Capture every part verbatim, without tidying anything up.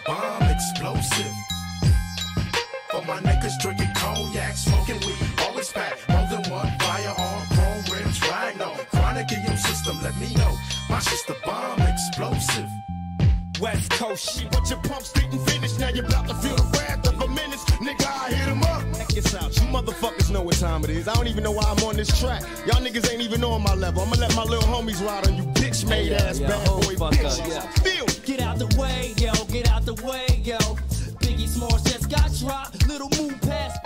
bomb explosive. For my niggas drinking cognac, smoking weed, always pack more than one firearm, chrome rims, rhino. Chronic in your system, let me know. My shit's the bomb explosive. West Coast shit, but your pumps didn't finish. Now you're about to feel the wrath of a menace. Nigga, I hit him up. Check this out, you motherfuckers know what time it is. I don't even know why I'm on this track. Y'all niggas ain't even on my level. I'ma let my little homies ride on you bitch-made yeah, ass yeah, bad boy bitches. Yeah. Feel. Get out the way, yo, get out the way, yo. Biggie Smalls just got dropped, little move past.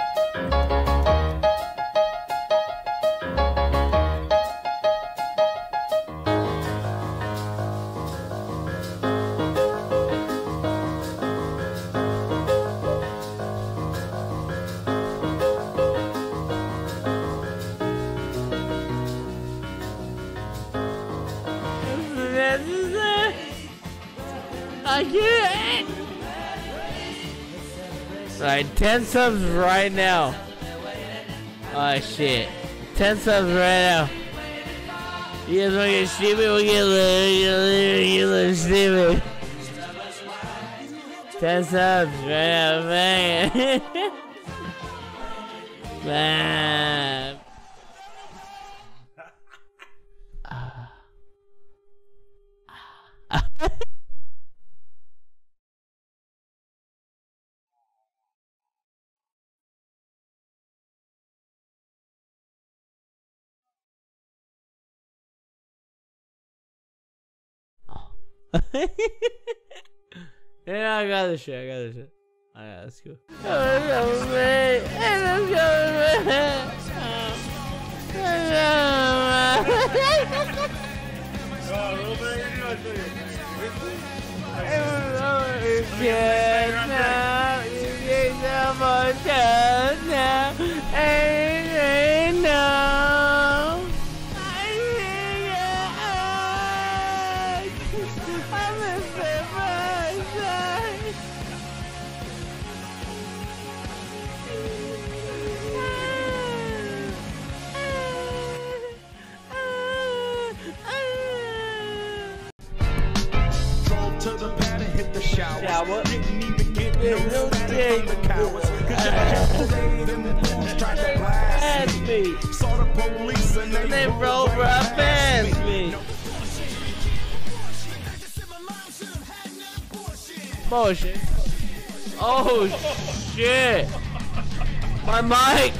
I can't. Alright, ten subs right now. Oh shit. ten subs right now. You guys wanna get stupid? We'll get a little stupid. ten subs right now, man. Man. Yeah, I got this shit. I got this shit. Alright, let's go. Oh, let's go, man. Hey, let's go, man. To the pad and hit the shower. Shower. Didn't even get no static from the cowards. Cause I played and the fools tried to blast me. Saw the police and they, they rolled right past me. Bullshit. Oh shit. My mic.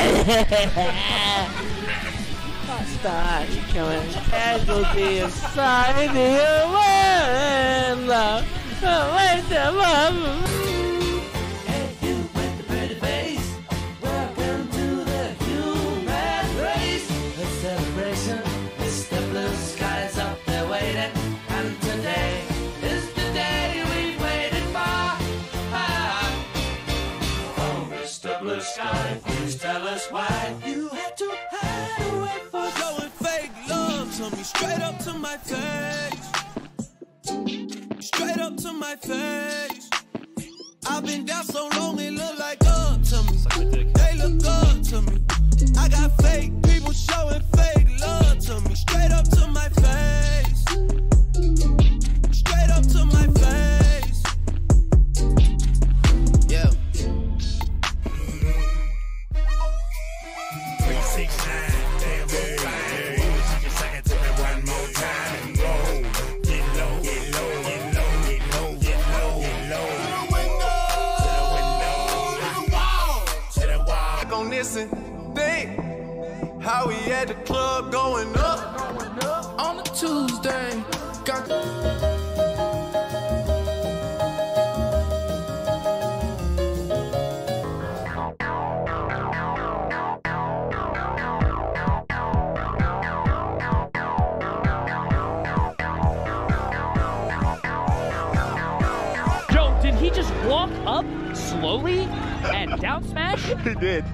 Stop, you killing casualty inside the world. Wait the love. Hey, you with the pretty face. Welcome to the human race. A celebration. Mister Blue Sky's up there waiting. And today is the day we've waited for. Ah. Oh, Mister Blue Sky, please tell us why you had to hide away for Showing fake love to me, straight up to my face. Straight up to my face. I've been down so long it look like up to me. They look up to me. I got fake people showing fake love to me. Straight up to my face. Straight up to my face. Yeah. three six nine, damn good fine. She just sang it to me one more time and roll. Get low, get low, get low, get low, get low, get low. To the window, to the window, to the wall, to the wall. Back on this and think how we at the club going up on a Tuesday. Got Joe, did he just walk up slowly and down smash? He did.